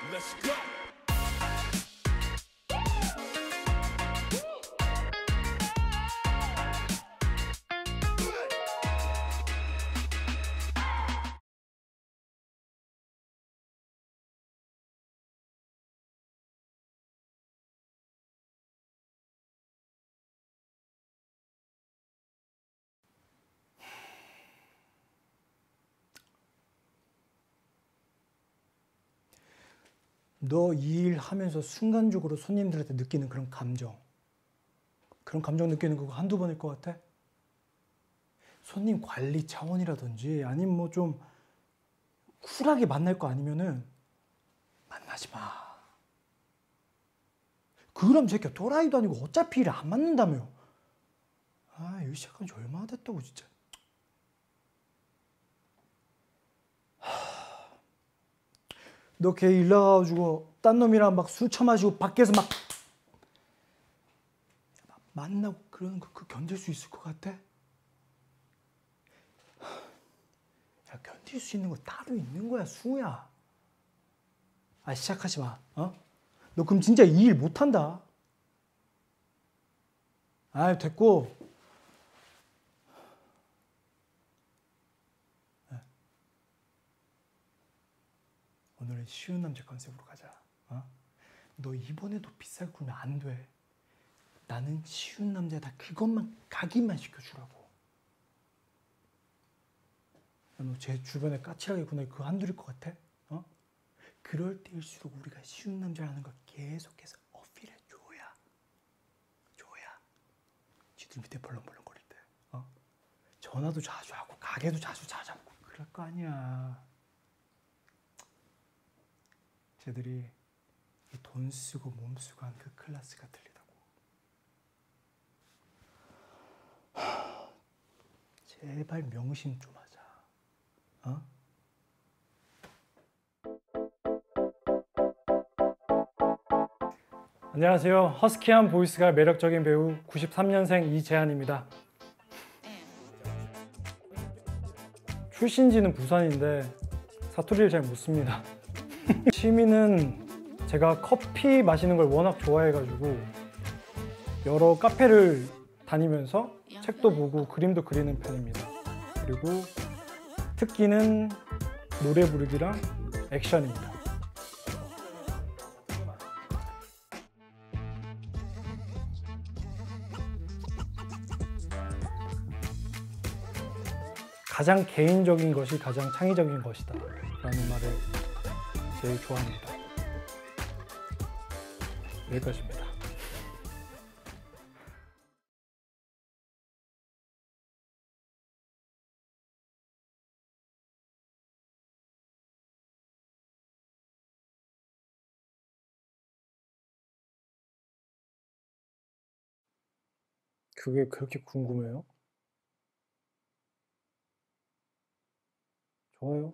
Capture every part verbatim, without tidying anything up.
Let's go. 너 이 일 하면서 순간적으로 손님들한테 느끼는 그런 감정, 그런 감정 느끼는 거 한두 번일 것 같아? 손님 관리 차원이라든지 아니면 뭐 좀 쿨하게 만날 거 아니면은 만나지 마. 그럼 새끼야 또라이도 아니고 어차피 일 안 맞는다며. 아, 이거 시작한 지 얼마나 됐다고 진짜. 너 걔 일 나가가지고 딴 놈이랑 막 술 처마시고 밖에서 막 만나고 그러는 거 그 견딜 수 있을 것 같아? 야, 견딜 수 있는 거 따로 있는 거야, 승우야. 아, 시작하지 마. 어? 너 그럼 진짜 이 일 못한다. 아, 됐고. 오늘은 쉬운 남자 컨셉으로 가자. 어? 너 이번에도 비싸게 굴면 안 돼. 나는 쉬운 남자다. 그것만 각인만 시켜주라고. 너 제 주변에 까칠하게 구나 그거 한둘일 것 같아? 어? 그럴 때일수록 우리가 쉬운 남자라는 걸 계속해서 어필해줘야 줘야 지들 밑에 벌렁벌렁거릴 때 어? 전화도 자주 하고 가게도 자주 찾아보고 그럴 거 아니야. 쟤들이 돈 쓰고 몸 쓰고 한 그 클래스가 틀리다고. 제발 명심 좀 하자. 어? 안녕하세요. 허스키한 보이스가 매력적인 배우 구십삼 년생 이재한입니다. 출신지는 부산인데 사투리를 잘 못 씁니다. 취미는 제가 커피 마시는 걸 워낙 좋아해가지고 여러 카페를 다니면서 책도 보고 그림도 그리는 편입니다. 그리고 특기는 노래 부르기랑 액션입니다. 가장 개인적인 것이 가장 창의적인 것이다 라는 말을 제일 좋아합니다. 여기까지입니다. 그게 그렇게 궁금해요? 좋아요.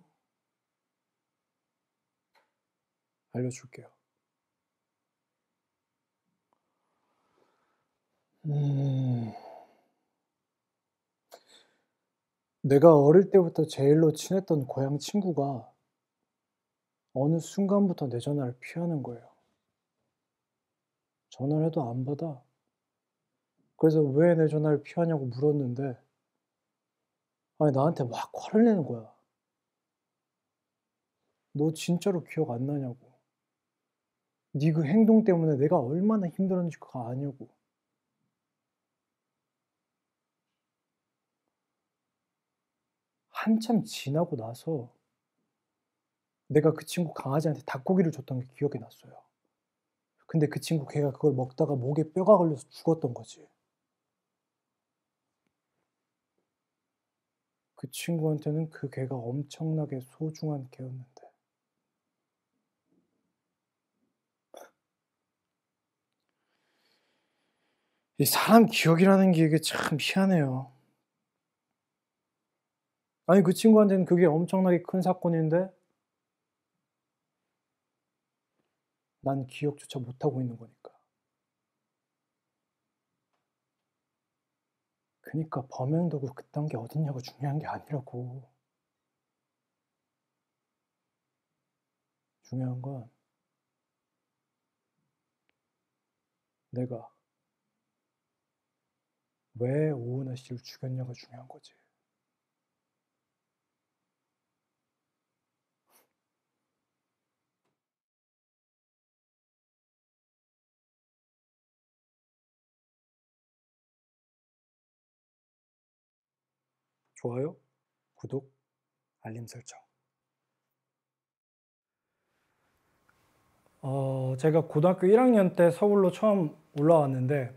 알려줄게요. 음... 내가 어릴 때부터 제일로 친했던 고향 친구가 어느 순간부터 내 전화를 피하는 거예요. 전화를 해도 안 받아. 그래서 왜 내 전화를 피하냐고 물었는데 아니 나한테 막 화를 내는 거야. 너 진짜로 기억 안 나냐고. 네 그 행동 때문에 내가 얼마나 힘들었는지 그거 아냐고. 한참 지나고 나서 내가 그 친구 강아지한테 닭고기를 줬던 게 기억이 났어요. 근데 그 친구 걔가 그걸 먹다가 목에 뼈가 걸려서 죽었던 거지. 그 친구한테는 그 개가 엄청나게 소중한 개였는데. 이 사람 기억이라는 게 이게 참 희한해요. 아니 그 친구한테는 그게 엄청나게 큰 사건인데 난 기억조차 못하고 있는 거니까. 그니까 범행도구 그딴 게 어딨냐고 중요한 게 아니라고. 중요한 건 내가 왜 오은하 씨를 죽였냐가 중요한 거지. 좋아요, 구독, 알림 설정. 어, 제가 고등학교 일 학년 때 서울로 처음 올라왔는데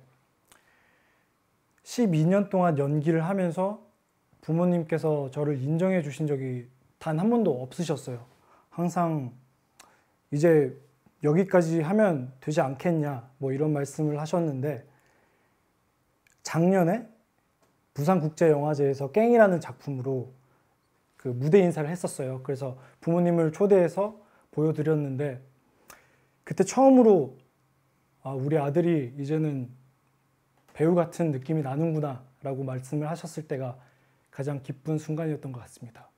십이 년 동안 연기를 하면서 부모님께서 저를 인정해 주신 적이 단 한 번도 없으셨어요. 항상 이제 여기까지 하면 되지 않겠냐 뭐 이런 말씀을 하셨는데, 작년에 부산국제영화제에서 깽이라는 작품으로 그 무대 인사를 했었어요. 그래서 부모님을 초대해서 보여드렸는데 그때 처음으로 아, 우리 아들이 이제는 배우 같은 느낌이 나는구나 라고 말씀을 하셨을 때가 가장 기쁜 순간이었던 것 같습니다.